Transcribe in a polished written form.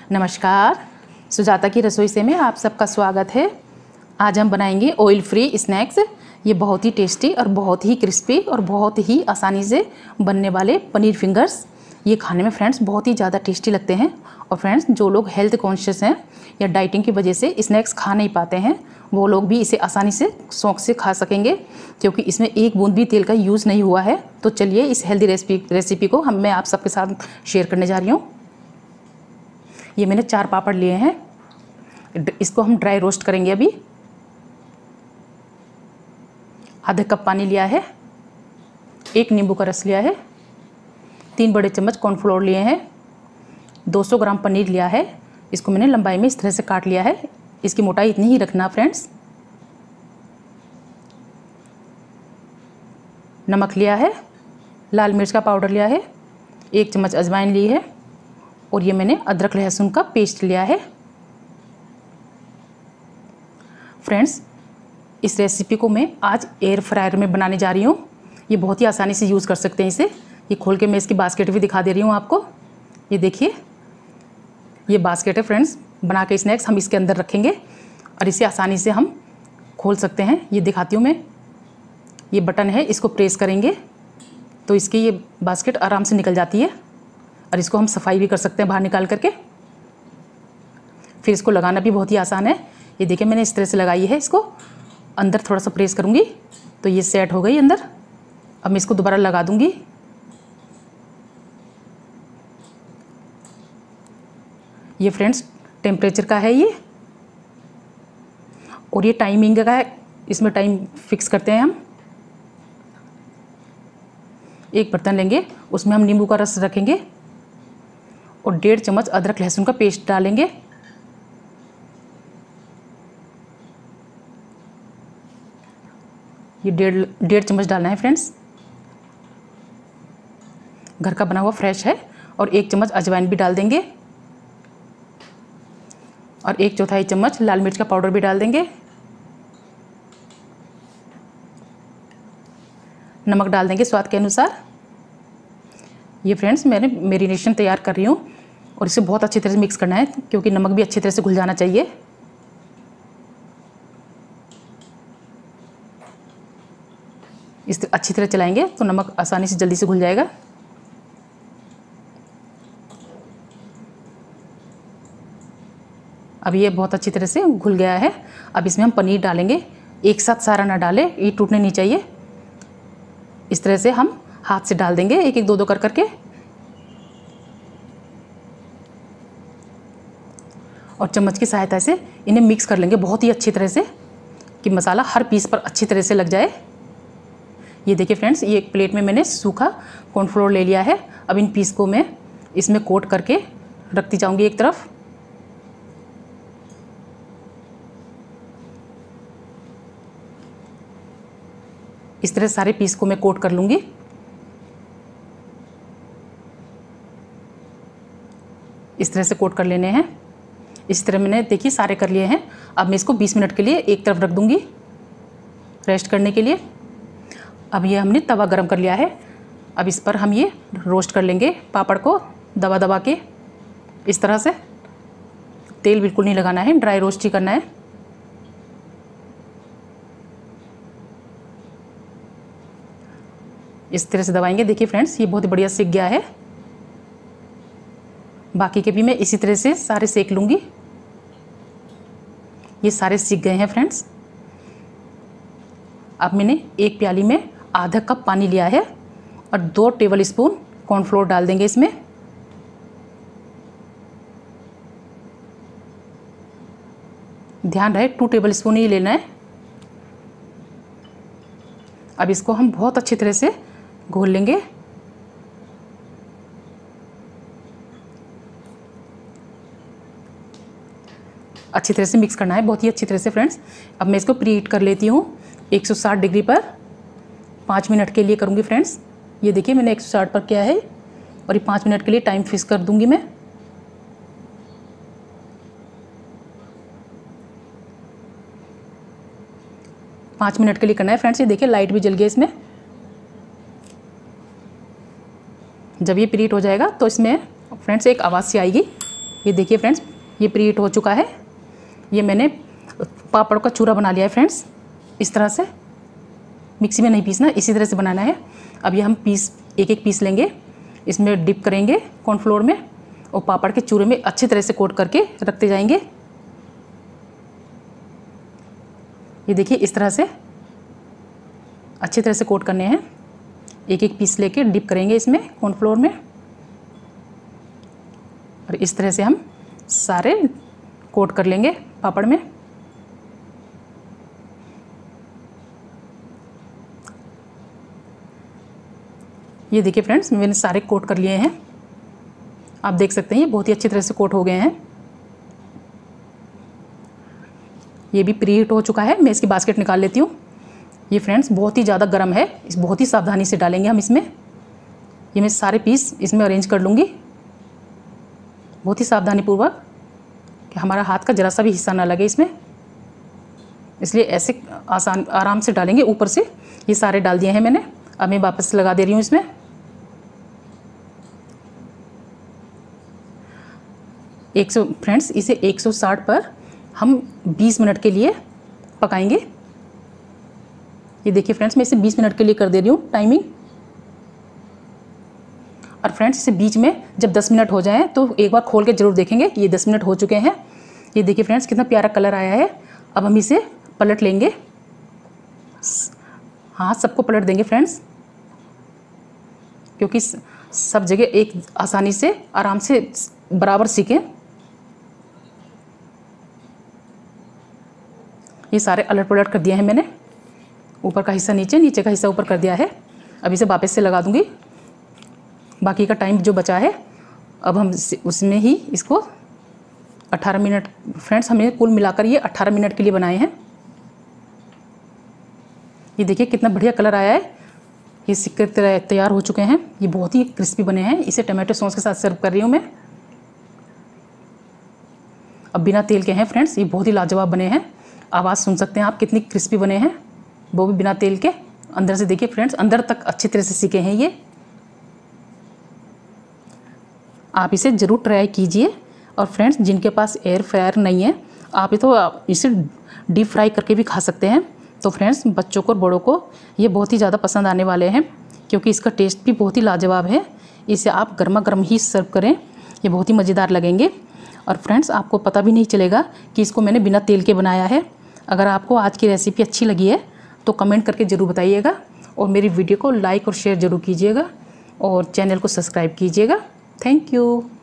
नमस्कार, सुजाता की रसोई से में आप सबका स्वागत है। आज हम बनाएंगे ऑयल फ्री स्नैक्स। ये बहुत ही टेस्टी और बहुत ही क्रिस्पी और बहुत ही आसानी से बनने वाले पनीर फिंगर्स। ये खाने में फ्रेंड्स बहुत ही ज़्यादा टेस्टी लगते हैं। और फ्रेंड्स, जो लोग हेल्थ कॉन्शियस हैं या डाइटिंग की वजह से स्नैक्स खा नहीं पाते हैं, वो लोग भी इसे आसानी से शौक से खा सकेंगे, क्योंकि इसमें एक बूंद भी तेल का यूज़ नहीं हुआ है। तो चलिए इस हेल्दी रेसिपी को मैं आप सबके साथ शेयर करने जा रही हूँ। ये मैंने 4 पापड़ लिए हैं। इसको हम ड्राई रोस्ट करेंगे। अभी आधा कप पानी लिया है, 1 नींबू का रस लिया है, 3 बड़े चम्मच कॉर्नफ्लोर लिए हैं, 200 ग्राम पनीर लिया है। इसको मैंने लंबाई में इस तरह से काट लिया है। इसकी मोटाई इतनी ही रखना फ्रेंड्स। नमक लिया है, लाल मिर्च का पाउडर लिया है, 1 चम्मच अजवाइन ली है, और ये मैंने अदरक लहसुन का पेस्ट लिया है। फ्रेंड्स, इस रेसिपी को मैं आज एयर फ्रायर में बनाने जा रही हूँ। ये बहुत ही आसानी से यूज़ कर सकते हैं इसे। ये खोल के मैं इसकी बास्केट भी दिखा दे रही हूँ आपको। ये देखिए, ये बास्केट है फ्रेंड्स। बना के स्नैक्स हम इसके अंदर रखेंगे और इसे आसानी से हम खोल सकते हैं। ये दिखाती हूँ मैं। ये बटन है, इसको प्रेस करेंगे तो इसकी ये बास्केट आराम से निकल जाती है। और इसको हम सफाई भी कर सकते हैं बाहर निकाल करके। फिर इसको लगाना भी बहुत ही आसान है। ये देखिए, मैंने इस तरह से लगाई है। इसको अंदर थोड़ा सा प्रेस करूँगी तो ये सेट हो गई अंदर। अब मैं इसको दोबारा लगा दूँगी। ये फ्रेंड्स टेम्परेचर का है ये, और ये टाइमिंग का है। इसमें टाइम फिक्स करते हैं हम। एक बर्तन लेंगे, उसमें हम नींबू का रस रखेंगे और 1.5 चम्मच अदरक लहसुन का पेस्ट डालेंगे। ये 1.5 चम्मच डालना है फ्रेंड्स। घर का बना हुआ फ्रेश है। और 1 चम्मच अजवाइन भी डाल देंगे, और 1/4 चम्मच लाल मिर्च का पाउडर भी डाल देंगे। नमक डाल देंगे स्वाद के अनुसार। ये फ्रेंड्स, मैंने मैरिनेशन तैयार कर रही हूँ और इसे बहुत अच्छी तरह से मिक्स करना है, क्योंकि नमक भी अच्छी तरह से घुल जाना चाहिए। इस अच्छी तरह चलाएंगे तो नमक आसानी से जल्दी से घुल जाएगा। अब ये बहुत अच्छी तरह से घुल गया है। अब इसमें हम पनीर डालेंगे। एक साथ सारा ना डालें, ये टूटने नहीं चाहिए। इस तरह से हम हाथ से डाल देंगे, एक एक दो कर करके। और चम्मच की सहायता से इन्हें मिक्स कर लेंगे बहुत ही अच्छी तरह से, कि मसाला हर पीस पर अच्छी तरह से लग जाए। ये देखिए फ्रेंड्स, ये एक प्लेट में मैंने सूखा कॉर्नफ्लोर ले लिया है। अब इन पीस को मैं इसमें कोट करके रखती जाऊंगी एक तरफ। इस तरह सारे पीस को मैं कोट कर लूँगी। इस तरह से कोट कर लेने हैं। इस तरह मैंने देखिए सारे कर लिए हैं। अब मैं इसको 20 मिनट के लिए एक तरफ रख दूँगी रेस्ट करने के लिए। अब ये हमने तवा गरम कर लिया है। अब इस पर हम ये रोस्ट कर लेंगे पापड़ को दबा दबा के। इस तरह से तेल बिल्कुल नहीं लगाना है, ड्राई रोस्ट ही करना है। इस तरह से दबाएंगे। देखिए फ्रेंड्स, ये बहुत ही बढ़िया सिक गया है। बाकी के भी मैं इसी तरह से सारे सेक लूँगी। ये सारे सिक गए हैं फ्रेंड्स। अब मैंने एक प्याली में आधा कप पानी लिया है और 2 टेबल स्पून कॉर्नफ्लोर डाल देंगे इसमें। ध्यान रहे 2 टेबल स्पून ही लेना है। अब इसको हम बहुत अच्छी तरह से घोल लेंगे। अच्छी तरह से मिक्स करना है, बहुत ही अच्छी तरह से फ्रेंड्स। अब मैं इसको प्रीहीट कर लेती हूँ 160 डिग्री पर 5 मिनट के लिए करूँगी फ्रेंड्स। ये देखिए मैंने 160 पर किया है और ये 5 मिनट के लिए टाइम फिक्स कर दूँगी मैं। पाँच मिनट के लिए करना है फ्रेंड्स। ये देखिए लाइट भी जल गई इसमें। जब ये प्रीहीट हो जाएगा तो इसमें फ्रेंड्स एक आवाज़ सी आएगी, ये देखिए फ्रेंड्स, ये प्रीहीट हो चुका है। ये मैंने पापड़ का चूरा बना लिया है फ्रेंड्स। इस तरह से मिक्सी में नहीं पीसना, इसी तरह से बनाना है। अब ये हम एक एक पीस लेंगे, इसमें डिप करेंगे कॉर्नफ्लोर में और पापड़ के चूरे में अच्छी तरह से कोट करके रखते जाएंगे। ये देखिए इस तरह से अच्छी तरह से कोट करने हैं। एक एक पीस लेके डिप करेंगे इसमें कॉर्नफ्लोर में और इस तरह से हम सारे कोट कर लेंगे पापड़ में। ये देखिए फ्रेंड्स, मैंने सारे कोट कर लिए हैं। आप देख सकते हैं ये बहुत ही अच्छी तरह से कोट हो गए हैं। ये भी प्रीहीट हो चुका है। मैं इसकी बास्केट निकाल लेती हूँ। ये फ्रेंड्स बहुत ही ज़्यादा गर्म है, इस बहुत ही सावधानी से डालेंगे हम इसमें। ये मैं सारे पीस इसमें अरेंज कर लूँगी बहुत ही सावधानी पूर्वक कि हमारा हाथ का ज़रा सा भी हिस्सा ना लगे इसमें। इसलिए ऐसे आराम से डालेंगे ऊपर से। ये सारे डाल दिए हैं मैंने। अब मैं वापस से लगा दे रही हूँ इसमें। फ्रेंड्स इसे 160 पर हम 20 मिनट के लिए पकाएंगे। ये देखिए फ्रेंड्स, मैं इसे 20 मिनट के लिए कर दे रही हूँ टाइमिंग। और फ्रेंड्स इसे बीच में जब 10 मिनट हो जाएं तो एक बार खोल के ज़रूर देखेंगे। ये 10 मिनट हो चुके हैं। ये देखिए फ्रेंड्स कितना प्यारा कलर आया है। अब हम इसे पलट लेंगे। हाँ, सबको पलट देंगे फ्रेंड्स, क्योंकि सब जगह एक आसानी से आराम से बराबर सीखें। ये सारे अलट पलट कर दिए हैं मैंने। ऊपर का हिस्सा नीचे, नीचे का हिस्सा ऊपर कर दिया है। अब इसे वापस से लगा दूंगी। बाकी का टाइम जो बचा है अब हम उसमें ही इसको 18 मिनट, फ्रेंड्स हमें कुल मिलाकर ये 18 मिनट के लिए बनाए हैं। ये देखिए कितना बढ़िया कलर आया है। ये सिक्के तैयार हो चुके हैं। ये बहुत ही क्रिस्पी बने हैं। इसे टमाटो सॉस के साथ सर्व कर रही हूँ मैं। अब बिना तेल के हैं फ्रेंड्स, ये बहुत ही लाजवाब बने हैं। आवाज़ सुन सकते हैं आप कितनी क्रिस्पी बने हैं, वो भी बिना तेल के। अंदर से देखिए फ्रेंड्स, अंदर तक अच्छी तरह से सीखे हैं ये। आप इसे ज़रूर ट्राई कीजिए। और फ्रेंड्स जिनके पास एयर फ्रायर नहीं है, आप इसे डीप फ्राई करके भी खा सकते हैं। तो फ्रेंड्स बच्चों को और बड़ों को ये बहुत ही ज़्यादा पसंद आने वाले हैं, क्योंकि इसका टेस्ट भी बहुत ही लाजवाब है। इसे आप गर्मा गर्म ही सर्व करें, ये बहुत ही मज़ेदार लगेंगे। और फ्रेंड्स आपको पता भी नहीं चलेगा कि इसको मैंने बिना तेल के बनाया है। अगर आपको आज की रेसिपी अच्छी लगी है तो कमेंट करके ज़रूर बताइएगा और मेरी वीडियो को लाइक और शेयर ज़रूर कीजिएगा और चैनल को सब्सक्राइब कीजिएगा। Thank you.